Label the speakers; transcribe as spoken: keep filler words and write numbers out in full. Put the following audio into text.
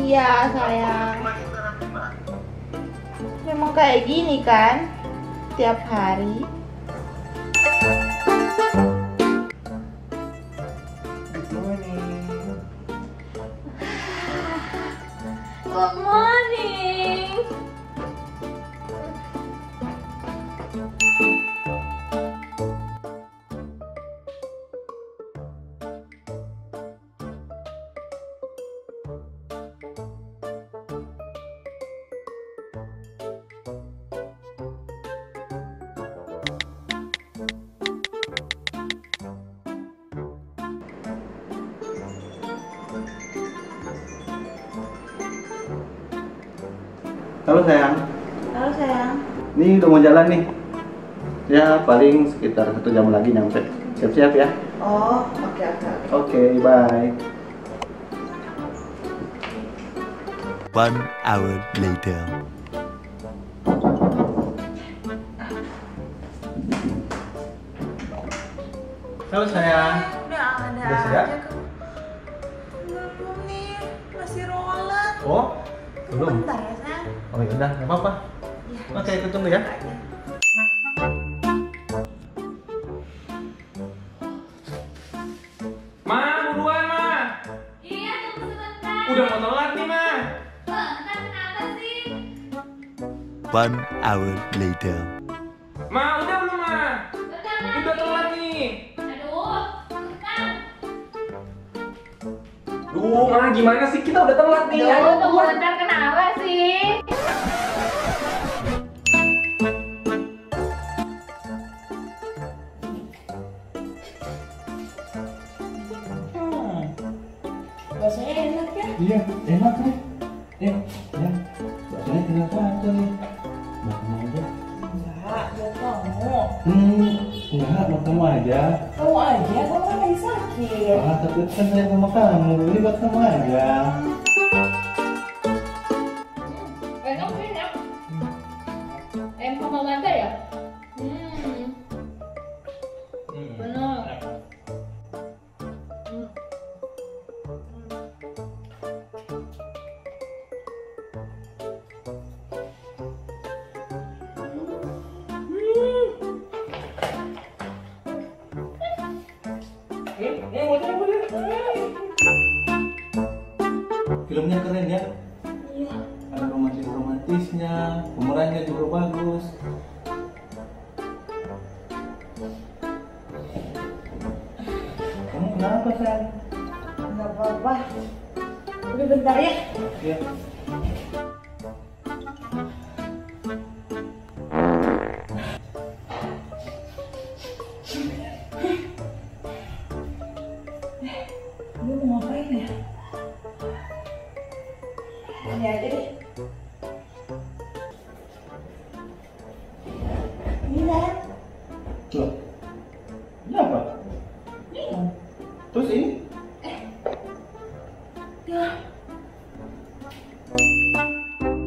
Speaker 1: Iya sayang. Memang kayak gini kan tiap hari.
Speaker 2: Good morning.
Speaker 1: Good morning.
Speaker 2: Halo sayang.
Speaker 1: Halo sayang.
Speaker 2: Ini udah mau jalan nih. Ya paling sekitar satu jam lagi nyampe. Siap-siap ya.
Speaker 1: Oh, oke oke oke.
Speaker 2: Oke, bye.
Speaker 3: One hour later.
Speaker 2: Halo sayang.
Speaker 1: Udah ada
Speaker 2: Udah siap?
Speaker 1: aja kamu. Belum nih, masih roller.
Speaker 2: Oh, belum.
Speaker 1: Bentar ya sayang.
Speaker 2: Oh ya udah, nggak apa-apa.
Speaker 1: Ya.
Speaker 2: Oke, aku tunggu ya.
Speaker 4: Ma, buruan ma.
Speaker 5: Iya, tunggu sebentar.
Speaker 4: Udah mau telat nih ma.
Speaker 5: Bentar, kenapa sih?
Speaker 3: One hour later.
Speaker 4: Ma, udah belum ma?
Speaker 5: Bentar lagi.
Speaker 4: Udah telat nih.
Speaker 5: Aduh, bentar.
Speaker 4: Duh, ma gimana sih? Kita udah telat nih.
Speaker 5: Aduh,
Speaker 4: Ayo
Speaker 5: tunggu
Speaker 4: buruan.
Speaker 5: bentar, kenapa sih?
Speaker 1: Rasanya enak ya?
Speaker 2: Iya, enak nih. Eh, ya. Baksonya tinggal satu nih. Makan aja.
Speaker 1: Enggak, buat kamu.
Speaker 2: Hmm, enggak, mau kamu aja.
Speaker 1: Kamu aja, kamu kan lagi sakit.
Speaker 2: Ah, tapi kan saya sama kamu. Ini buat kamu aja.
Speaker 5: Enak, enak. Em sama Manda ya? Hmm. Bener. Hmm.
Speaker 2: Filmnya keren ya.
Speaker 1: Iya.
Speaker 2: Ada romantis-romantisnya, pemerannya juga bagus. Kamu kenapa, sayang?
Speaker 1: Enggak apa-apa. Udah bentar ya.
Speaker 2: Ya.
Speaker 1: Dia mau ngapain ya? Ini aja deh. Ini kan?
Speaker 2: Loh, ini apa?
Speaker 1: Ini.
Speaker 2: Terus ini?
Speaker 1: Ya.